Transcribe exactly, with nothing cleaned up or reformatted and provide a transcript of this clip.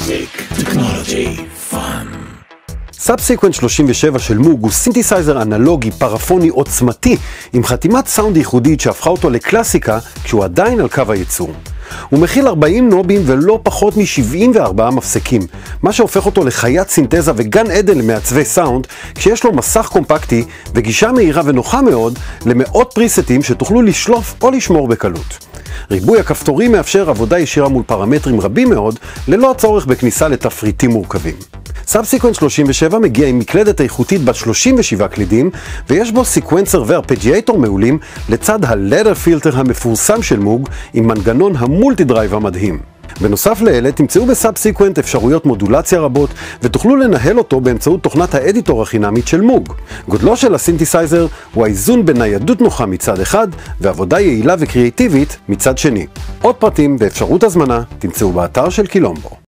Music, technology, fun. סאבסיקוונט שלושים ושבע של מוג הוא סינתסייזר אנלוגי פרפוני עוצמתי עם חתימת סאונד ייחודית שהפכה אותו לקלאסיקה כשהוא עדיין על קו הייצור. הוא מכיל ארבעים נובים ולא פחות מ-שבעים וארבעה מפסקים, מה שהופך אותו לחיית סינתזה וגן עדן למעצבי סאונד, כשיש לו מסך קומפקטי וגישה מהירה ונוחה מאוד למאות פריסטים שתוכלו לשלוף או לשמור בקלות. ריבוי הכפתורים מאפשר עבודה ישירה מול פרמטרים רבים מאוד, ללא הצורך בכניסה לתפריטים מורכבים. סאבסיקוונט שלושים ושבע מגיע עם מקלדת איכותית בת שלושים ושבעה קלידים, ויש בו סיקוונסר וארפג'יאטור מעולים, לצד הלדר פילטר המפורסם של מוג, עם מנגנון המולטי דרייב המדהים. בנוסף לאלה תמצאו בסאבסיקוונט אפשרויות מודולציה רבות, ותוכלו לנהל אותו באמצעות תוכנת האדיטור החינמית של מוג. גודלו של הסינתסייזר הוא האיזון בין ניידות נוחה מצד אחד, ועבודה יעילה וקריאטיבית מצד שני. עוד פרטים ואפשרות הזמנה תמצאו באתר של קילומבו.